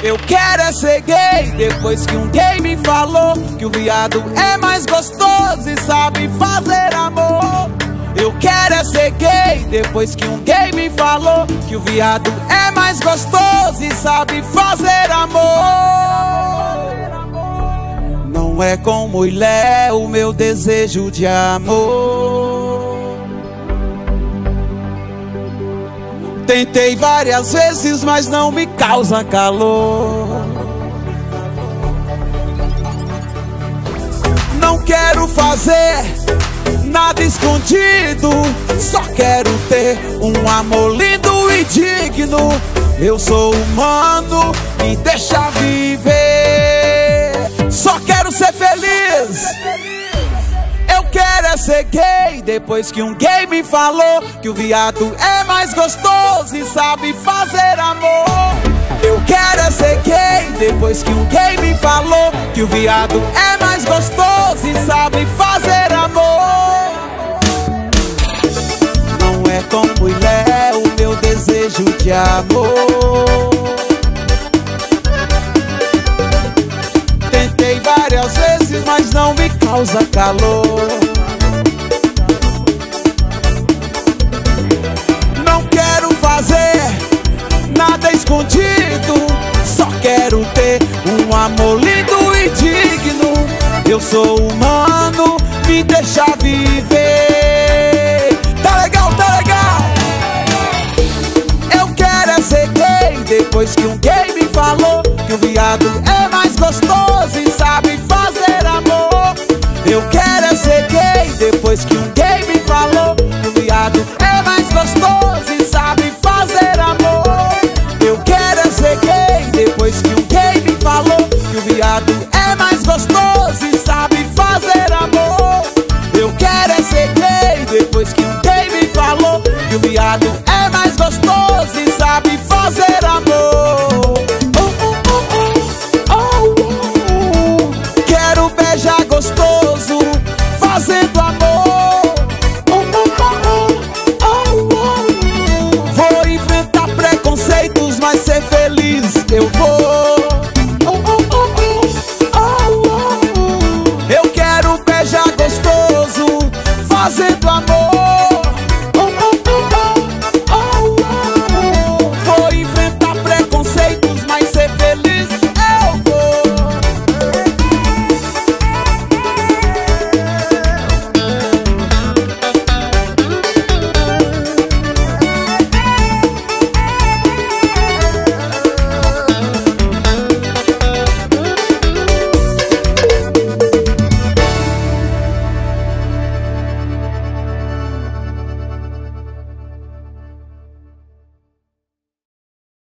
Eu quero é ser gay, depois que um gay me falou que o viado é mais gostoso e sabe fazer amor. Eu quero é ser gay, depois que um gay me falou que o viado é mais gostoso e sabe fazer amor. Não é com mulher o meu desejo de amor. Tentei várias vezes, mas não me causa calor. Não quero fazer nada escondido, só quero ter um amor lindo e digno. Eu sou humano, me deixa viver. Só quero ser feliz. Eu quero é ser gay, depois que um gay me falou que o viado é mais gostoso e sabe fazer amor. Eu quero é ser gay, depois que um gay me falou que o viado é mais gostoso e sabe fazer amor. Não é com mulher o meu desejo de amor. Tentei várias vezes, mas não me causa calor. Não quero fazer nada escondido, só quero ter um amor lindo e digno. Eu sou humano, me deixa viver. Tá legal, tá legal. Eu quero é ser gay, depois que um gay me falou que o viado é mais gostoso e sabe fazer amor. Eu quero é ser gay, depois que um gay me falou que o viado é mais gostoso e sabe fazer amor. Eu quero é ser gay, depois que um gay me falou que o viado é mais gostoso e sabe fazer amor. Eu quero é ser gay, depois que um gay me falou que o viado